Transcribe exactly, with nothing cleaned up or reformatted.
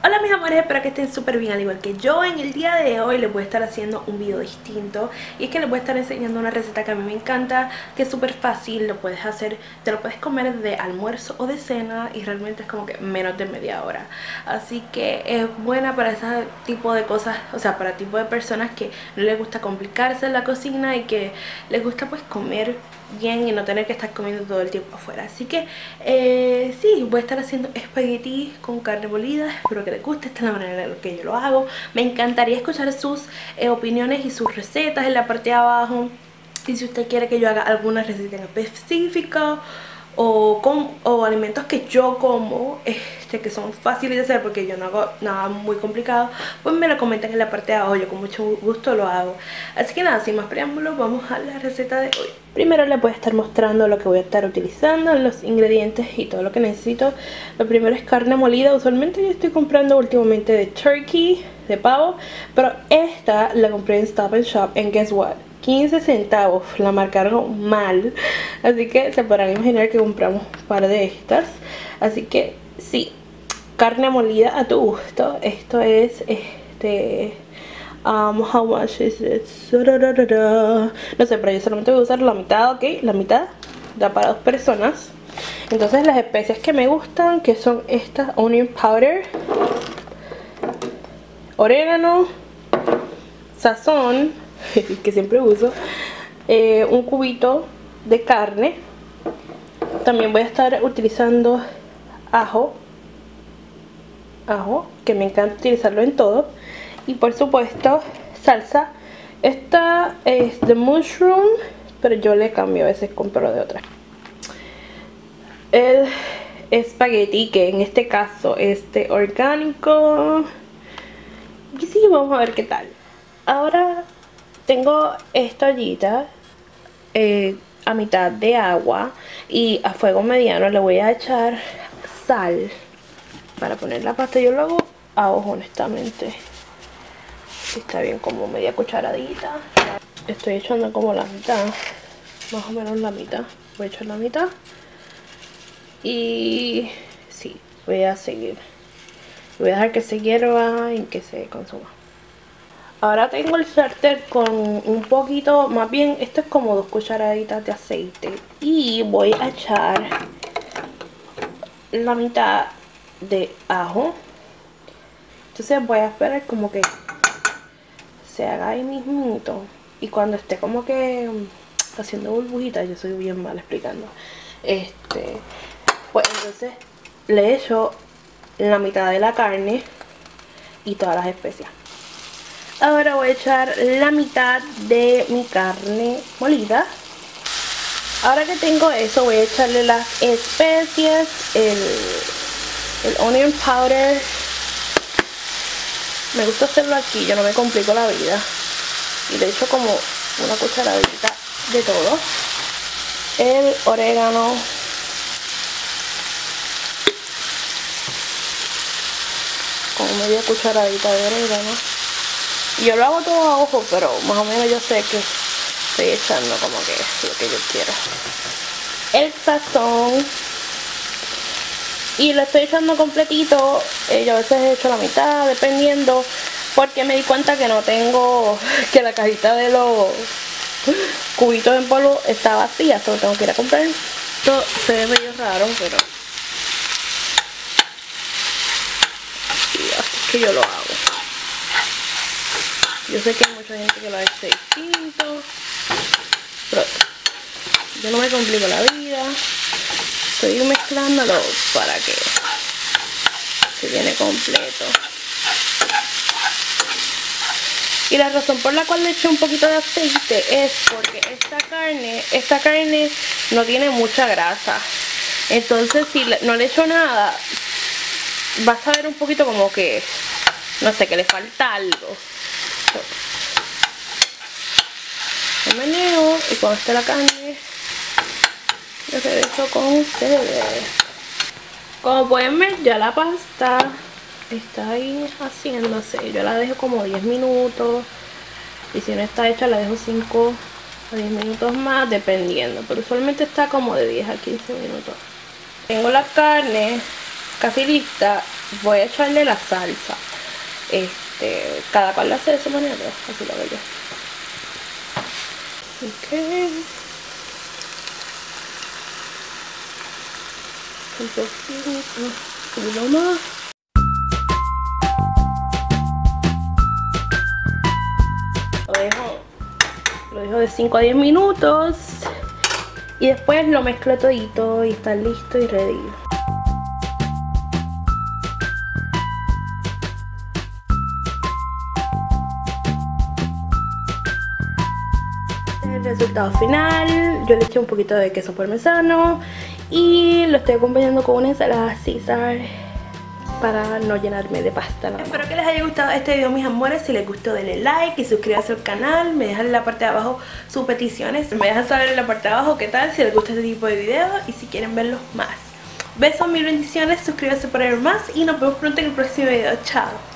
Hola mis amores, espero que estén súper bien al igual que yo. En el día de hoy les voy a estar haciendo un video distinto. Y es que les voy a estar enseñando una receta que a mí me encanta, que es súper fácil, lo puedes hacer, te lo puedes comer de almuerzo o de cena. Y realmente es como que menos de media hora. Así que es buena para ese tipo de cosas, o sea, para tipo de personas que no les gusta complicarse en la cocina y que les gusta pues comer bien y no tener que estar comiendo todo el tiempo afuera. Así que eh, sí, voy a estar haciendo espagueti con carne molida. Espero que les guste, esta es la manera en la que yo lo hago. Me encantaría escuchar sus eh, opiniones y sus recetas en la parte de abajo. Y si usted quiere que yo haga alguna receta en específico o, con, o alimentos que yo como, este, que son fáciles de hacer porque yo no hago nada muy complicado, pues me lo comentan en la parte de abajo, yo con mucho gusto lo hago. Así que nada, sin más preámbulos, vamos a la receta de hoy. Primero les voy a estar mostrando lo que voy a estar utilizando, los ingredientes y todo lo que necesito. Lo primero es carne molida. Usualmente yo estoy comprando últimamente de turkey, de pavo, pero esta la compré en Stop and Shop en Guess What, quince centavos, la marcaron mal, así que se podrán imaginar que compramos un par de estas. Así que sí, carne molida a tu gusto. Esto es este um, how much is it? No sé, pero yo solamente voy a usar la mitad, ok, la mitad da para dos personas. Entonces las especias que me gustan, que son estas: onion powder, orégano, sazón que siempre uso, eh, un cubito de carne. También voy a estar utilizando ajo, ajo, que me encanta utilizarlo en todo. Y por supuesto salsa. Esta es de mushroom, pero yo le cambio, a veces compro de otra. El espagueti, que en este caso es de orgánico. Y sí, vamos a ver qué tal. Ahora tengo esta ollita eh, a mitad de agua y a fuego mediano le voy a echar sal para poner la pasta. Yo lo hago a ojo, honestamente. Está bien, como media cucharadita. Estoy echando como la mitad, más o menos la mitad. Voy a echar la mitad y sí, voy a seguir. Voy a dejar que se hierva y que se consuma. Ahora tengo el sartén con un poquito, más bien esto es como dos cucharaditas de aceite. Y voy a echar la mitad de ajo. Entonces voy a esperar como que se haga ahí mismito. Y cuando esté como que haciendo burbujitas, yo soy bien mal explicando, este pues entonces le echo la mitad de la carne y todas las especias. Ahora voy a echar la mitad de mi carne molida. Ahora que tengo eso, voy a echarle las especias, el, el onion powder. Me gusta hacerlo aquí, yo no me complico la vida. Y le echo como una cucharadita de todo. El orégano. Como media cucharadita de orégano. Yo lo hago todo a ojo, pero más o menos yo sé que estoy echando como que lo que yo quiero. El sazón. Y lo estoy echando completito. Eh, yo a veces he hecho la mitad, dependiendo. Porque me di cuenta que no tengo, que la cajita de los cubitos en polvo está vacía. Solo tengo que ir a comprar. Esto se ve medio raro, pero sí, así es que yo lo hago. Yo sé que hay mucha gente que lo hace distinto, pero yo no me complico la vida. Estoy mezclándolo para que se llene completo. Y la razón por la cual le eché un poquito de aceite es porque esta carne, esta carne no tiene mucha grasa. Entonces si no le echo nada, vas a ver un poquito como que, no sé, que le falta algo. Lo meneo y cuando esté la carne yo regreso con ustedes. Como pueden ver, ya la pasta está ahí haciéndose. Yo la dejo como diez minutos y si no está hecha la dejo cinco a diez minutos más, dependiendo, pero usualmente está como de diez a quince minutos. Tengo la carne casi lista. voy a echarle la salsa. Este, cada cual lo hace de su manera, así lo hago yo. Ok. Un poquito, un poquito más. Lo dejo, lo dejo de cinco a diez minutos. Y después lo mezclo todito y está listo y ready. El resultado final, yo le eché un poquito de queso parmesano y lo estoy acompañando con una ensalada César para no llenarme de pasta nada más. Espero que les haya gustado este video, mis amores. Si les gustó, denle like y suscríbanse al canal. Me dejan en la parte de abajo sus peticiones. Me dejan saber en la parte de abajo qué tal, si les gusta este tipo de videos y si quieren verlos más. Besos, mil bendiciones, suscríbanse para ver más y nos vemos pronto en el próximo video. Chao.